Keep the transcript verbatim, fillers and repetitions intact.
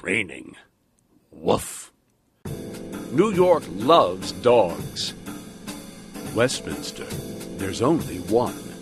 training. Woof. New York loves dogs. Westminster, there's only one.